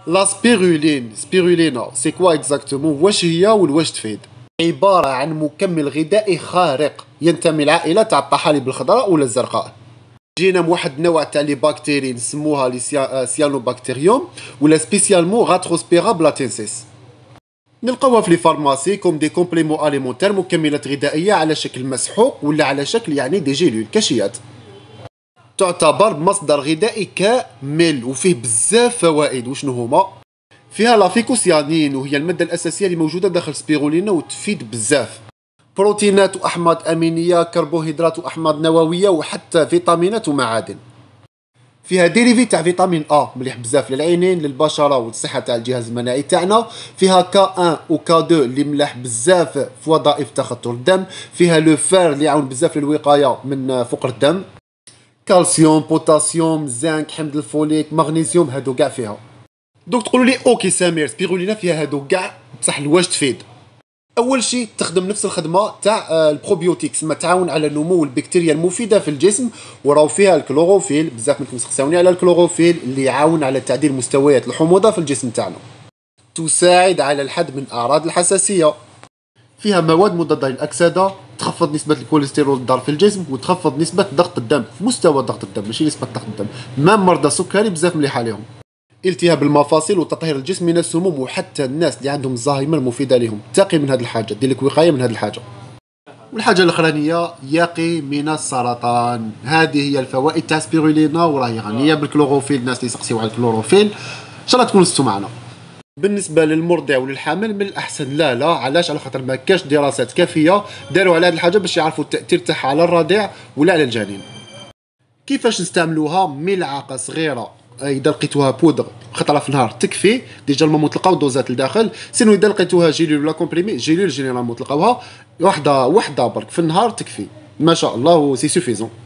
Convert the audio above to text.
لا سبيرولينا سي كوا اكزاكتومون؟ واش هي واش تفيد؟ عبارة عن مكمل غذائي خارق ينتمي للعائلة تاع الطحالب الخضراء ولا الزرقاء. جينا من واحد النوع تاع لي باكتيري نسموها لي سيانوباكتيريوم ولا سبيسيالمون غاتروسبيرا بلاتينسيس. نلقاوها في لي فارماسي كوم دي كومبليمون اليمونتير، مكملات غذائيه على شكل مسحوق ولا على شكل يعني دي جيلول كاشيات. تعتبر مصدر غذائي كامل وفيه بزاف فوائد. وشنو هما؟ فيها لافيكوسيانين وهي الماده الاساسيه اللي موجوده داخل سبيرولينا وتفيد بزاف. بروتينات واحماض امينيه، كربوهيدرات واحماض نوويه وحتى فيتامينات ومعادن. فيها ديريفي تاع فيتامين ا مليح بزاف للعينين للبشره والصحه تاع الجهاز المناعي تاعنا. فيها كا 1 وكا 2 اللي ملاح بزاف في وظائف تخثر الدم. فيها لو فير اللي يعاون بزاف للوقايه من فقر الدم. كالسيوم، بوتاسيوم، زنك، حمض الفوليك، مغنيسيوم، هادو كاع فيها. دوك تقولوا لي اوكي سمير سبيرولينا فيها هادو كاع بصح واش تفيد؟ اول شيء تخدم نفس الخدمه تاع البروبيوتيكس، ما تعاون على نمو البكتيريا المفيده في الجسم، وراو فيها الكلوروفيل. بزاف منكم سقساوني على الكلوروفيل اللي يعاون على تعديل مستويات الحموضه في الجسم تاعنا. تساعد على الحد من اعراض الحساسيه. فيها مواد مضاده للاكسده، تخفض نسبه الكوليسترول الضار في الجسم وتخفض نسبه ضغط الدم، مستوى ضغط الدم ماشي نسبه ضغط الدم. ما مرضى السكري بزاف مليحه لهم. التهاب المفاصل وتطهير الجسم من السموم، وحتى الناس اللي عندهم الزهايمر مفيده لهم. تقي من هذه الحاجه، دير لك وقايه من هذه الحاجه. والحاجه الاخرانيه يقي من السرطان. هذه هي الفوائد تاع سبيرولينا وراهي غنيه بالكلوروفيل. الناس اللي يسقسيو على الكلوروفيل ان شاء الله تكونوا استمعوا معنا. بالنسبه للمرضع وللحامل من الاحسن لا. علاش؟ على خاطر ما كاش دراسات كافيه داروا على هذه الحاجه باش يعرفوا التاثير تاعها على الرضيع ولا على الجنين. كيفاش نستعملوها؟ ملعقه صغيره اذا لقيتوها بودر خطره في النهار تكفي. ديجا المهم تلقاو دوزات لداخل. سينو اذا لقيتوها جيلول ولا كومبريمي، جيلول جينيرالمون تلقاوها وحده برك في النهار تكفي ما شاء الله، سي سوفيزون.